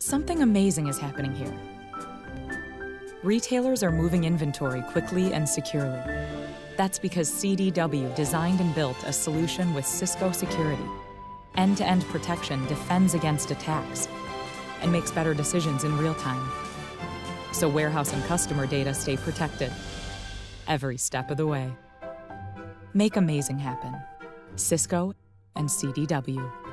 Something amazing is happening here. Retailers are moving inventory quickly and securely. That's because CDW designed and built a solution with Cisco Security. End-to-end protection defends against attacks and makes better decisions in real time. So warehouse and customer data stay protected every step of the way. Make amazing happen. Cisco and CDW.